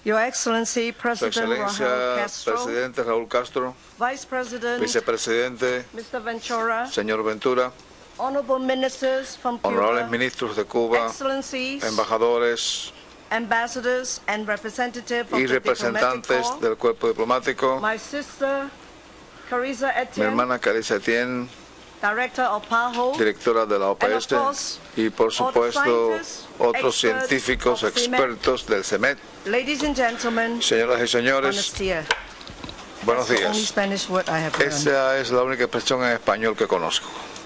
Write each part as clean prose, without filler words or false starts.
Your Excellency, Su President Excelencia, Raúl Castro, Presidente Raúl Castro, Vice President Vicepresidente, Mr. Ventura, señor Ventura, Honorable Ministers from honorables Cuba, ministros de Cuba, Excellencies, embajadores Ambassadors and representatives of y the Diplomatic representantes Corps, del cuerpo diplomático, my sister Carissa mi Etienne, hermana Carissa Etienne, Director of PAHO, directora de la and of OPS, course, y por all the supuesto scientists, otros experts científicos of CIMET. expertos del CEMET. Ladies and gentlemen, Señoras y señores, buenos días. buenos That's the only días. Spanish word I have learned. Esa es la única expresión en español que conozco.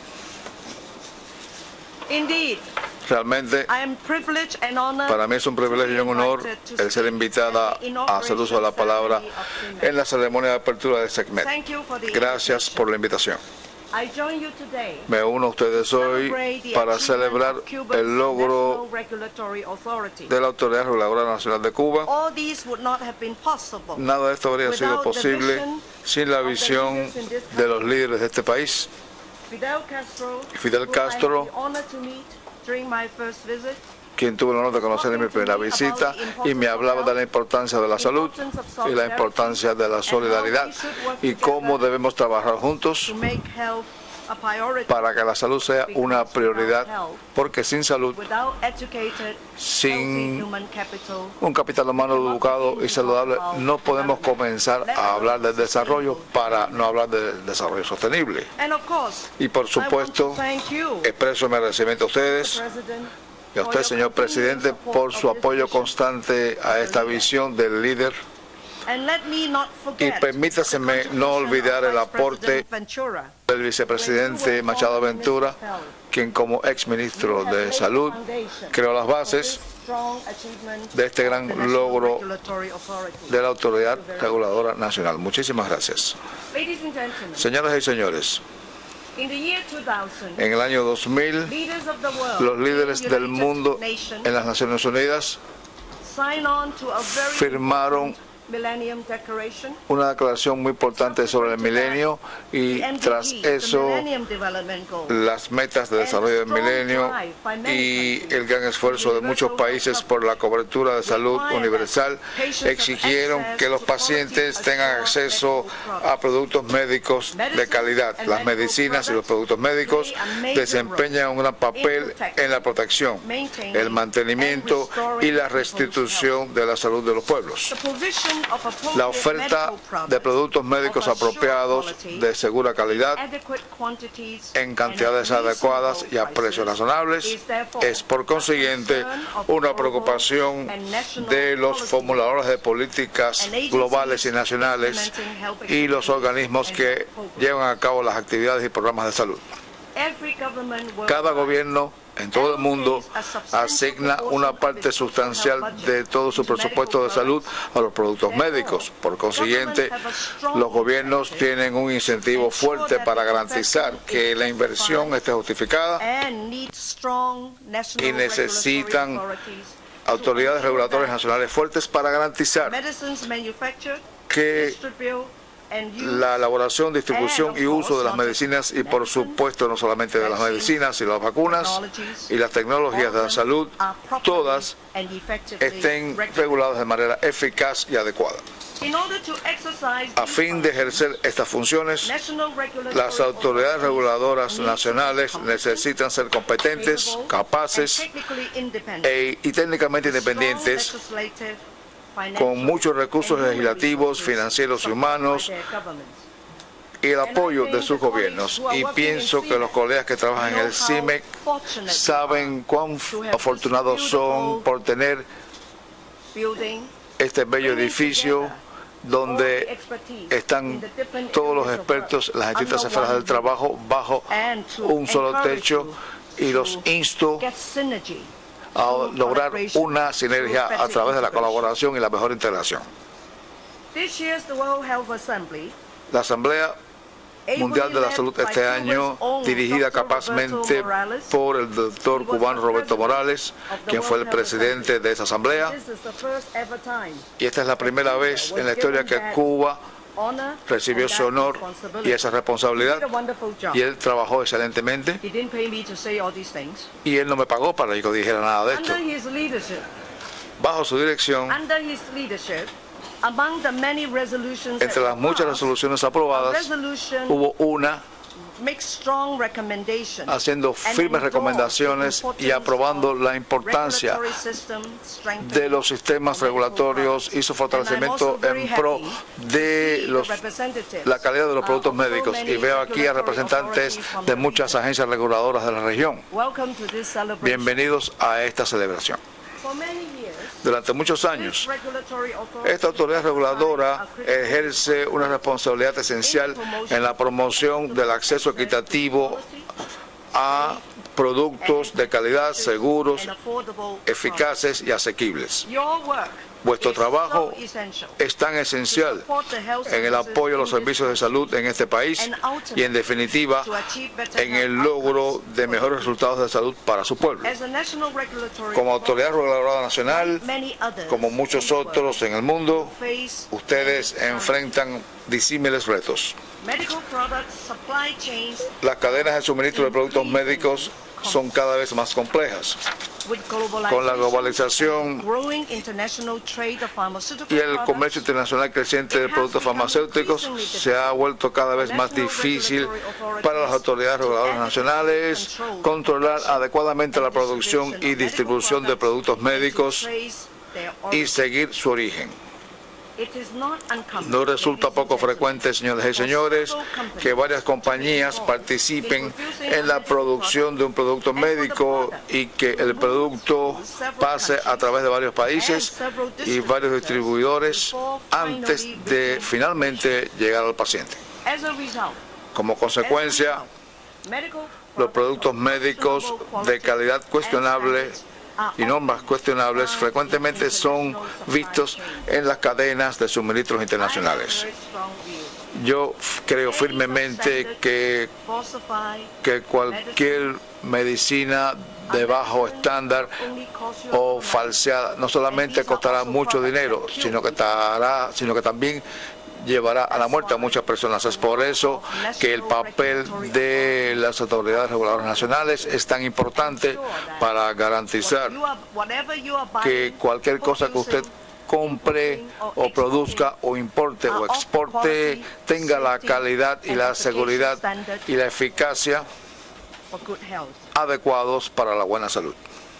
Indeed, Realmente, I am privileged and honored para mí es un privilegio y un honor el ser invitada a hacer uso de la palabra en la ceremonia de apertura de SECMET. Thank you for the Gracias por la invitación. I join you today Me uno a ustedes hoy para celebrar el logro de la Autoridad Reguladora Nacional de Cuba. All these would not have been possible Nada de esto habría sido without the posible vision sin la of the visión leaders in this de los country. líderes de este país. Fidel Castro, Fidel Castro, who I had the honor to meet during my first visit, quien tuve el honor de conocer en mi primera visita y me hablaba de la importancia de la salud y la importancia de la solidaridad y cómo debemos trabajar juntos to make health a priority. para que la salud sea una prioridad, porque sin salud, Without educated, sin healthy human capital, un capital humano educado y saludable, no podemos comenzar a hablar del desarrollo para no hablar del desarrollo sostenible. and of course, Y por I want to supuesto, thank you, expreso mi agradecimiento a ustedes President, y a usted, señor presidente, por su apoyo constante a esta visión del líder. and let me not Y forget permítaseme no olvidar el aporte del vicepresidente Machado Ventura, quien como ex ministro de Salud creó las bases de este gran logro de la Autoridad Reguladora Nacional. Muchísimas gracias. Señoras y señores, en el año 2000, los líderes del mundo en las Naciones Unidas firmaron una declaración muy importante sobre el milenio y tras eso las metas de desarrollo del milenio y el gran esfuerzo de muchos países por la cobertura de salud universal exigieron que los pacientes tengan acceso a productos médicos de calidad. Las medicinas y los productos médicos desempeñan un gran papel en la protección, el mantenimiento y la restitución de la salud de los pueblos. La oferta de productos médicos apropiados de segura calidad en cantidades adecuadas y a precios razonables es por consiguiente una preocupación de los formuladores de políticas globales y nacionales y los organismos que llevan a cabo las actividades y programas de salud. Cada gobierno en todo el mundo asigna una parte sustancial de todo su presupuesto de salud a los productos médicos. Por consiguiente, los gobiernos tienen un incentivo fuerte para garantizar que la inversión esté justificada y necesitan autoridades regulatorias nacionales fuertes para garantizar que la elaboración, distribución y uso de las medicinas y por supuesto no solamente de las medicinas y las vacunas y las tecnologías de la salud, todas estén reguladas de manera eficaz y adecuada. A fin de ejercer estas funciones, las autoridades reguladoras nacionales necesitan ser competentes, capaces y técnicamente independientes, con muchos recursos legislativos, financieros y humanos y el apoyo de sus gobiernos. Y pienso que los colegas que trabajan en el CIMEC saben cuán afortunados son por tener este bello edificio donde están todos los expertos en las distintas esferas del trabajo bajo un solo techo, y los insto a lograr una sinergia a través de la colaboración y la mejor integración. La Asamblea Mundial de la Salud este año, dirigida capazmente por el doctor cubano Roberto Morales, quien fue el presidente de esa asamblea, y esta es la primera vez en la historia que Cuba recibió ese honor y esa responsabilidad, y él trabajó excelentemente y él no me pagó para que yo dijera nada de esto. Bajo su dirección, under his leadership, among the many resolutions entre las muchas resoluciones aprobadas, hubo una haciendo firmes recomendaciones y aprobando la importancia de los sistemas regulatorios y su fortalecimiento en pro de la calidad de los productos médicos. Y veo aquí a representantes de muchas agencias reguladoras de la región. Bienvenidos a esta celebración. Durante muchos años, esta autoridad reguladora ejerce una responsabilidad esencial en la promoción del acceso equitativo a productos de calidad, seguros, eficaces y asequibles. Vuestro trabajo es tan esencial en el apoyo a los servicios de salud en este país y, en definitiva, en el logro de mejores resultados de salud para su pueblo. Como autoridad reguladora nacional, como muchos otros en el mundo, ustedes enfrentan disímiles retos. Las cadenas de suministro de productos médicos son cada vez más complejas. Con la globalización y el comercio internacional creciente de productos farmacéuticos, se ha vuelto cada vez más difícil para las autoridades reguladoras nacionales controlar adecuadamente la producción y distribución de productos médicos y seguir su origen. No resulta poco frecuente, señoras y señores, que varias compañías participen en la producción de un producto médico y que el producto pase a través de varios países y varios distribuidores antes de finalmente llegar al paciente. Como consecuencia, los productos médicos de calidad cuestionable y normas cuestionables frecuentemente son vistos en las cadenas de suministros internacionales. Yo creo firmemente que cualquier medicina de bajo estándar o falseada no solamente costará mucho dinero, sino que también llevará a la muerte a muchas personas. Es por eso que el papel de las autoridades reguladoras nacionales es tan importante para garantizar que cualquier cosa que usted compre o produzca o importe o exporte tenga la calidad y la seguridad y la eficacia adecuados para la buena salud.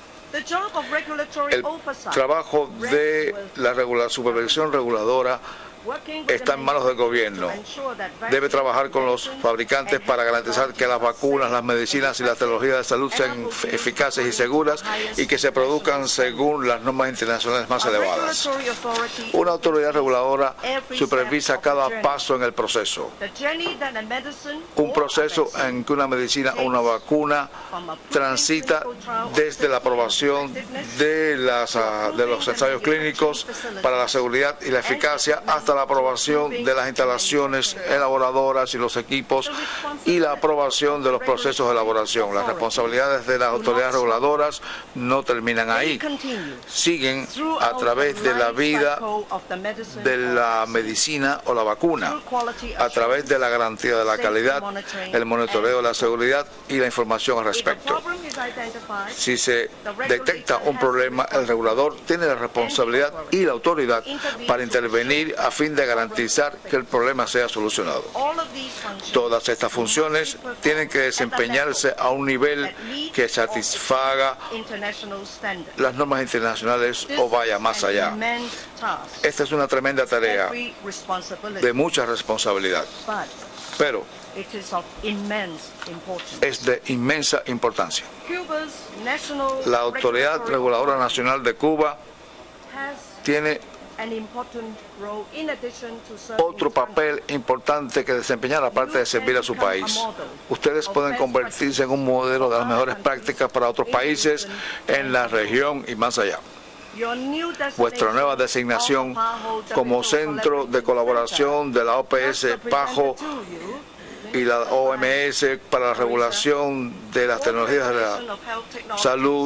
El trabajo de la supervisión reguladora está en manos del gobierno. Debe trabajar con los fabricantes para garantizar que las vacunas, las medicinas y las tecnologías de salud sean eficaces y seguras y que se produzcan según las normas internacionales más elevadas. Una autoridad reguladora supervisa cada paso en el proceso. Un proceso en que una medicina o una vacuna transita desde la aprobación de los ensayos clínicos para la seguridad y la eficacia hasta la aprobación de las instalaciones elaboradoras y los equipos y la aprobación de los procesos de elaboración. Las responsabilidades de las autoridades reguladoras no terminan ahí. Siguen a través de la vida de la medicina o la vacuna, a través de la garantía de la calidad, el monitoreo de la seguridad y la información al respecto. Si se detecta un problema, el regulador tiene la responsabilidad y la autoridad para intervenir a fin de garantizar que el problema sea solucionado. Todas estas funciones tienen que desempeñarse a un nivel que satisfaga las normas internacionales o vaya más allá. Esta es una tremenda tarea de mucha responsabilidad, pero es de inmensa importancia. La Autoridad Reguladora Nacional de Cuba tiene otro papel importante que desempeñar, aparte de servir a su país. Ustedes pueden convertirse en un modelo de las mejores prácticas para otros países en la región y más allá. Vuestra nueva designación como centro de colaboración de la OPS PAHO y la OMS para la regulación de las tecnologías de la salud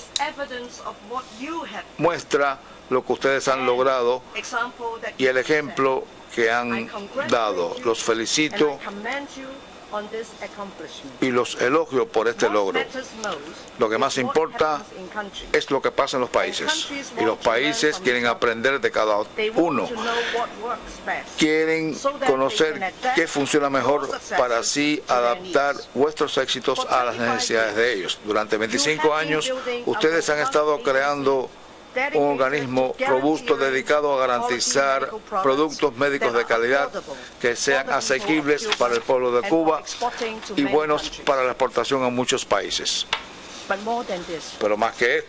muestra lo que ustedes han logrado y el ejemplo que han dado. Los felicito y los elogio por este logro. Lo que más importa es lo que pasa en los países. Y los países quieren aprender de cada uno. Quieren conocer qué funciona mejor para así adaptar vuestros éxitos a las necesidades de ellos. Durante 25 años, ustedes han estado creando un organismo robusto dedicado a garantizar productos médicos de calidad que sean asequibles para el pueblo de Cuba y buenos para la exportación a muchos países. Pero más que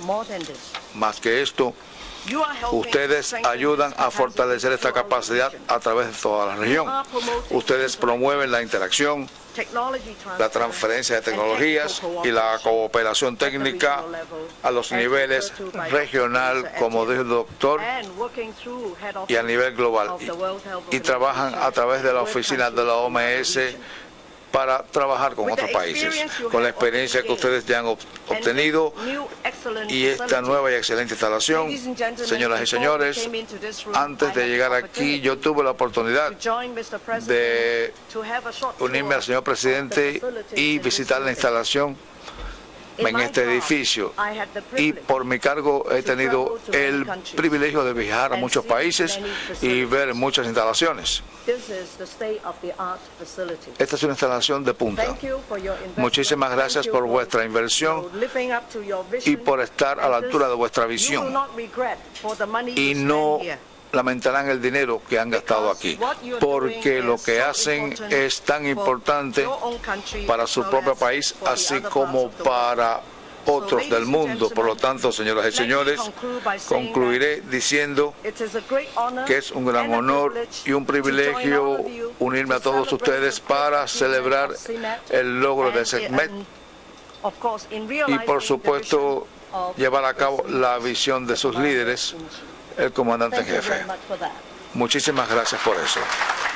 esto, ustedes ayudan a fortalecer esta capacidad a través de toda la región. Ustedes promueven la interacción, la transferencia de tecnologías y la cooperación técnica a los niveles regional, como dijo el doctor, y a nivel global. Y trabajan a través de la oficina de la OMS para trabajar con otros países. Con la experiencia que ustedes ya han obtenido y esta nueva y excelente instalación, señoras y señores, antes de llegar aquí yo tuve la oportunidad de unirme al señor presidente y visitar la instalación en este edificio, y por mi cargo he tenido el privilegio de viajar a muchos países y ver muchas instalaciones. Esta es una instalación de punta. Muchísimas gracias por vuestra inversión y por estar a la altura de vuestra visión, y no lamentarán el dinero que han gastado aquí, porque lo que hacen es tan importante para su propio país, así como para otros del mundo. Por lo tanto, señoras y señores, concluiré diciendo que es un gran honor y un privilegio unirme a todos ustedes para celebrar el logro de CEMET y, por supuesto, llevar a cabo la visión de sus líderes, el comandante en jefe. Muchísimas gracias por eso.